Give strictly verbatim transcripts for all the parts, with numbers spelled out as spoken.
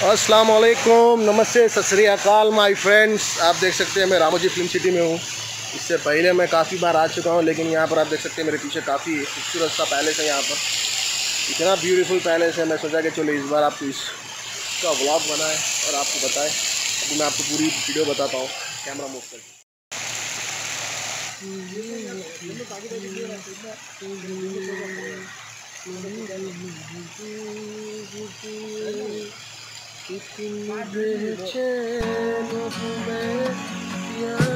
अस्सलाम वालेकुम, नमस्ते, सत श्री अकाल माय फ्रेंड्स। आप देख सकते हैं मैं रामोजी फिल्म सिटी में हूँ। इससे पहले मैं काफ़ी बार आ चुका हूँ, लेकिन यहाँ पर आप देख सकते हैं मेरे पीछे काफ़ी खूबसूरत सा पैलेस है। यहाँ पर इतना ब्यूटीफुल पैलेस है, मैं सोचा कि चलो इस बार आपको इसका व्लॉग बनाएं और आपको बताएं। अभी मैं आपको पूरी वीडियो बताता हूँ। कैमरा मूव करके कितनी बेचैन हूँ मैं यार।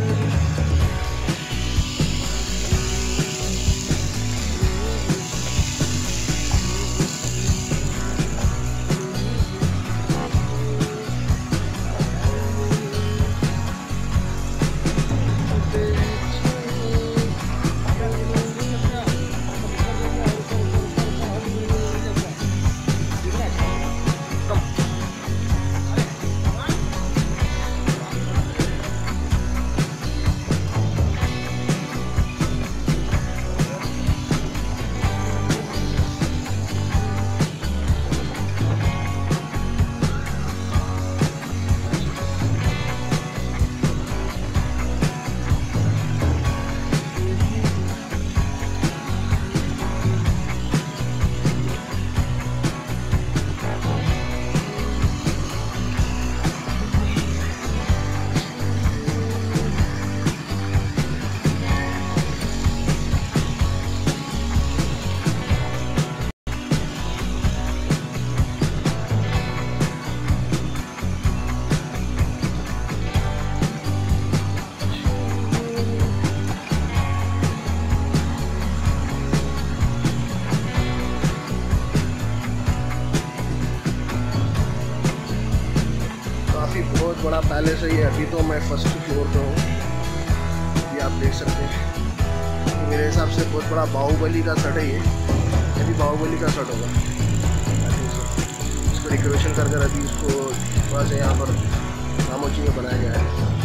बहुत बड़ा पैलेस है ये। अभी तो मैं फर्स्ट फ्लोर पे हूँ, ये आप देख सकते हैं। मेरे हिसाब से बहुत बड़ा बाहुबली का सेट है ये। ये भी बाहुबली का सेट होगा। इसको डेकोरेशन कर कर अभी इसको थोड़ा सा यहाँ पर रामोजी में बनाया गया है।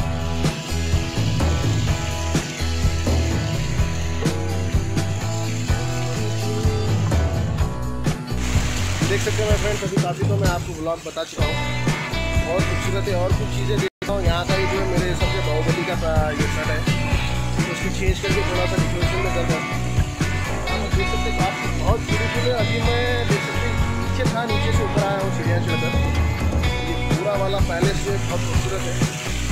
देख सकते हैं मैं फ्रेंड्स, अभी काफ़ी तो मैं आपको ब्लॉग बता चुका हूँ। और खूबसूरत है और कुछ चीज़ें देखता हूँ। यहाँ का ही जो है मेरे हिसाब से बाहुबली का ये सेट है, तो उसको चेंज करके थोड़ा सा डेकोरेशन में कर कर आप देख सकते हैं। काफ़ी बहुत ब्यूटीफुल है। अभी मैं देख सकते नीचे था, नीचे से ऊपर आया हूँ सीढ़ियाँ चढ़कर। ये पूरा वाला पैलेस जो है बहुत खूबसूरत है।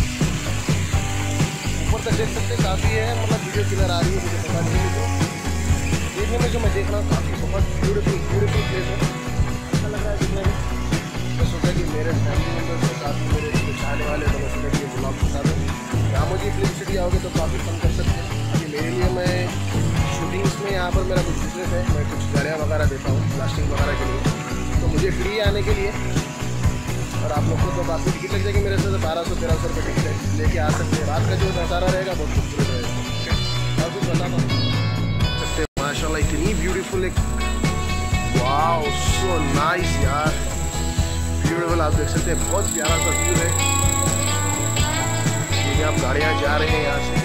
ऊपर तक देख सकते काफ़ी है, मतलब वीडियो क्लियर आ रही है मुझे पता नहीं है। तो देखने में जो मैं देख रहा हूँ काफ़ी बहुत ब्यूटीफुल ब्यूटीफुल प्लेस है। अच्छा लग रहा है देखने में। मैं सोचा कि मेरे फैमिली मेम्बर्स के साथ में मेरे जो चाहने वाले तो मैं सोचा कि ये ब्लॉग बता दूँ। रामोजी फिल्म सिटी आओगे तो काफ़ी फन कर सकते हैं। अभी मेरे लिए मैं शूटिंग्स में यहाँ पर मेरा कुछ बिजनेस है, मैं कुछ गाड़ियाँ वगैरह देता हूँ प्लास्टिक वगैरह के लिए, तो मुझे फ्री आने के लिए। और आप लोग को तो काफ़ी टिकट लग जाएगी मेरे से, बारह सौ तेरह सौ रुपये टिकट लेके आ सकते हैं। रात का जो नज़ारा रहेगा बहुत खूबसूरत रहेगा। और कुछ बताता हूँ माशाल्लाह इतनी ब्यूटीफुल एक वाओ सो नाइस यार, ब्यूटीफुल। आप देख सकते हैं बहुत प्यारा सा व्यू है। ये आप गाड़ियाँ जा रहे हैं यहाँ से,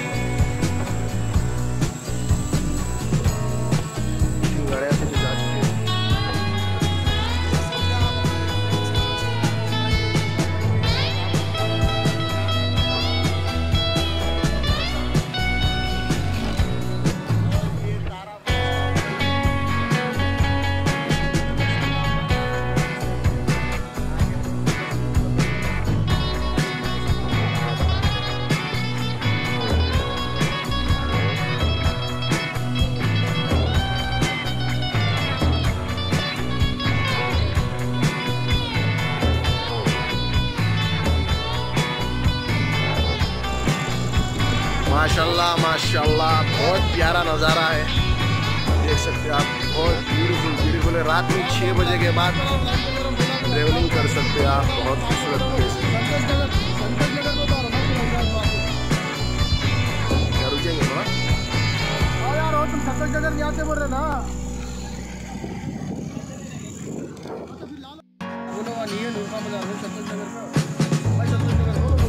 गाड़ियाँ से जो जा चुके हैं। माशाल्लाह माशाल्लाह बहुत प्यारा नज़ारा है, देख सकते हैं आप। बहुत ब्यूटीफुल ब्यूटीफुल है। रात में छः बजे के बाद ट्रेवलिंग कर सकते हैं आप। बहुत खूबसूरत प्लेस है। क्या रुकेंगे थोड़ा? हाँ यार, और तुम संतोष नगर नहीं आते बोल रहे ना? बोलो वहाँ नहीं है, संतोष नगर का। संतोष नगर बोलो।